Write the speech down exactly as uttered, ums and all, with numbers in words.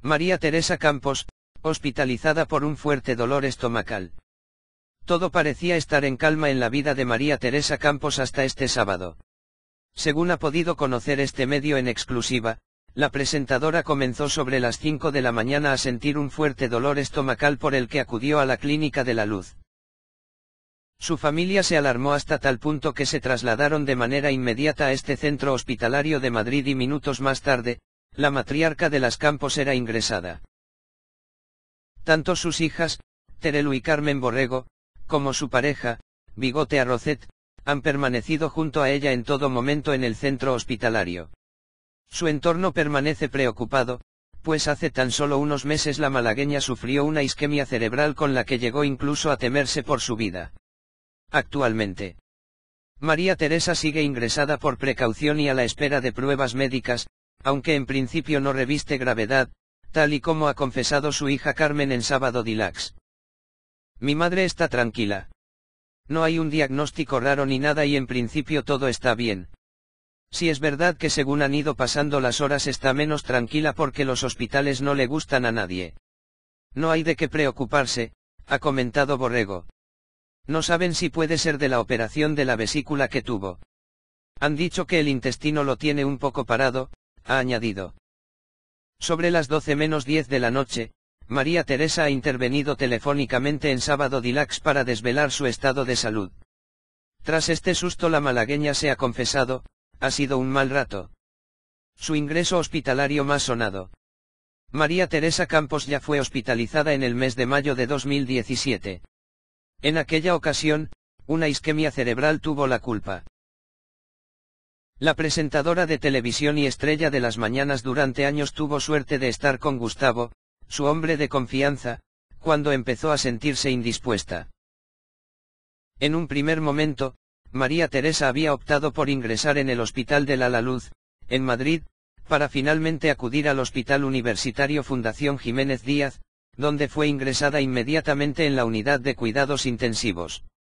María Teresa Campos, hospitalizada por un fuerte dolor estomacal. Todo parecía estar en calma en la vida de María Teresa Campos hasta este sábado. Según ha podido conocer este medio en exclusiva, la presentadora comenzó sobre las cinco de la mañana a sentir un fuerte dolor estomacal por el que acudió a la Clínica de la Luz. Su familia se alarmó hasta tal punto que se trasladaron de manera inmediata a este centro hospitalario de Madrid y minutos más tarde, la matriarca de las Campos era ingresada. Tanto sus hijas, Terelu y Carmen Borrego, como su pareja, Bigote Arrocet, han permanecido junto a ella en todo momento en el centro hospitalario. Su entorno permanece preocupado, pues hace tan solo unos meses la malagueña sufrió una isquemia cerebral con la que llegó incluso a temerse por su vida. Actualmente, María Teresa sigue ingresada por precaución y a la espera de pruebas médicas, aunque en principio no reviste gravedad, tal y como ha confesado su hija Carmen en Sábado Deluxe. Mi madre está tranquila. No hay un diagnóstico raro ni nada y en principio todo está bien. Si es verdad que según han ido pasando las horas está menos tranquila porque los hospitales no le gustan a nadie. No hay de qué preocuparse, ha comentado Borrego. No saben si puede ser de la operación de la vesícula que tuvo. Han dicho que el intestino lo tiene un poco parado, ha añadido. Sobre las doce menos diez de la noche, María Teresa ha intervenido telefónicamente en Sábado Deluxe para desvelar su estado de salud. Tras este susto la malagueña se ha confesado, ha sido un mal rato. Su ingreso hospitalario más sonado. María Teresa Campos ya fue hospitalizada en el mes de mayo de dos mil diecisiete. En aquella ocasión, una isquemia cerebral tuvo la culpa. La presentadora de televisión y estrella de las mañanas durante años tuvo suerte de estar con Gustavo, su hombre de confianza, cuando empezó a sentirse indispuesta. En un primer momento, María Teresa había optado por ingresar en el Hospital de la Luz, en Madrid, para finalmente acudir al Hospital Universitario Fundación Jiménez Díaz, donde fue ingresada inmediatamente en la unidad de cuidados intensivos.